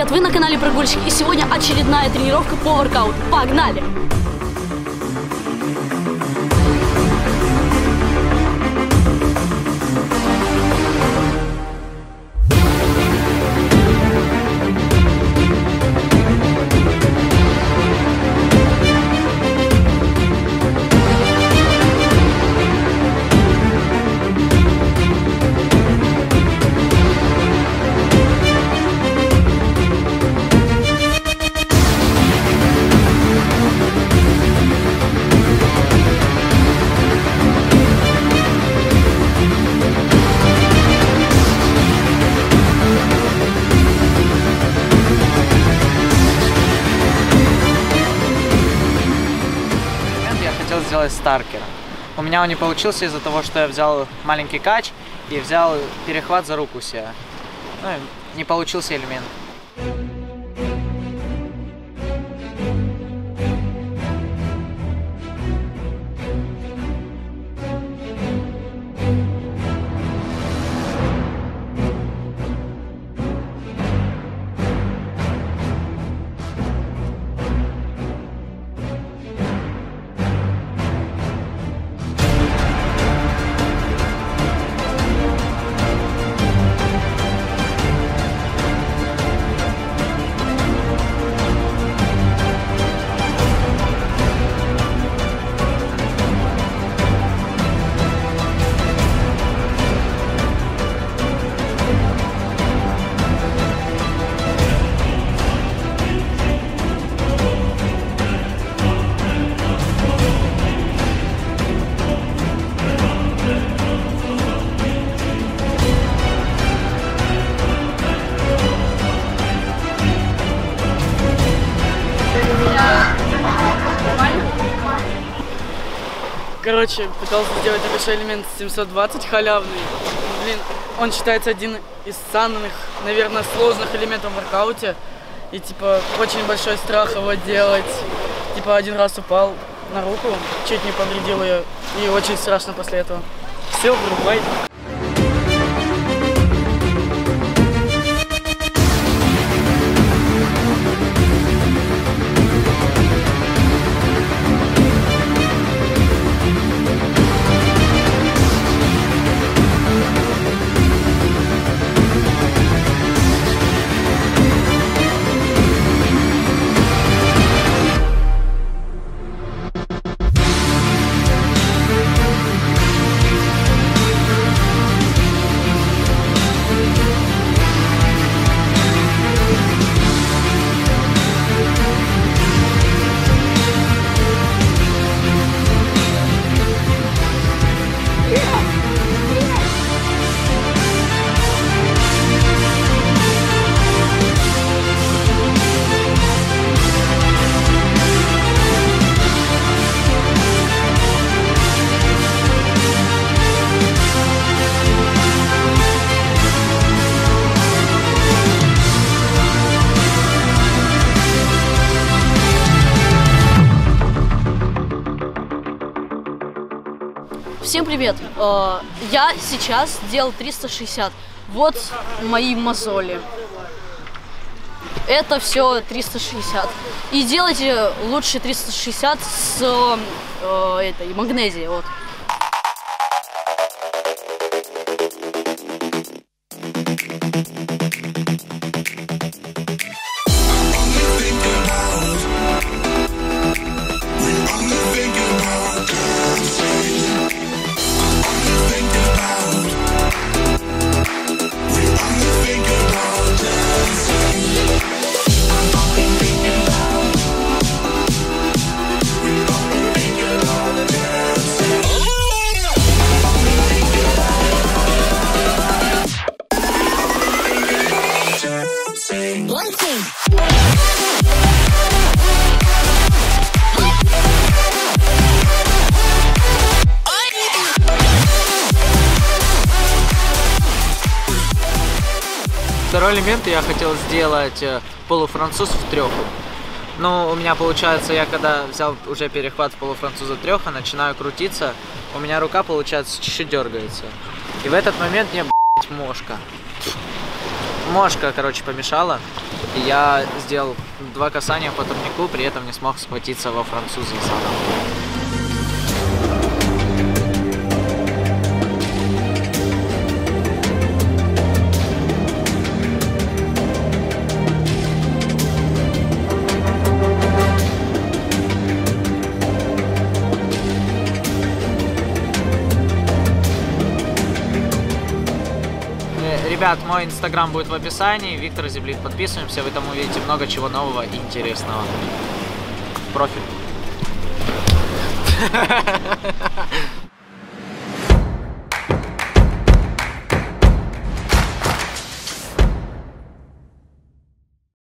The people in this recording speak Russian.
привет! Вы на канале Прогульщик, и сегодня очередная тренировка по воркауту. Погнали! Сделать старкера. У меня он не получился из-за того, что я взял маленький кач и взял перехват за руку себе. Ну, не получился элемент. Короче, пытался сделать небольшой элемент 720 халявный. Блин, он считается один из самых, наверное, сложных элементов в воркауте. И типа очень большой страх его делать. Типа один раз упал на руку, чуть не повредил ее. И очень страшно после этого. Все, врубай. Всем привет! Я сейчас делал 360. Вот мои мозоли. Это все 360. И делайте лучше 360 с этой магнезией. Вот. Второй элемент я хотел сделать полуфранцуз в треху. Но у меня получается, я когда взял уже перехват в полуфранцуза треха, начинаю крутиться, у меня рука, получается, чуть-чуть дергается. И в этот момент мне, блядь, мошка. мошка, короче, помешала. И я сделал 2 касания по турнику, при этом не смог схватиться во француза задом. Ребят, мой инстаграм будет в описании, Виктор Зиблит, подписываемся, вы там увидите много чего нового и интересного. Профиль.